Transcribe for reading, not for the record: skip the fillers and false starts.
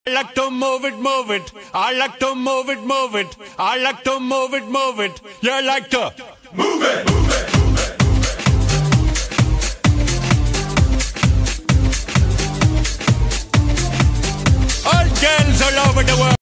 I like to move it, move it. I like to move it, move it. I like to move it, move it. You like to move it, move it. All girls all over the world.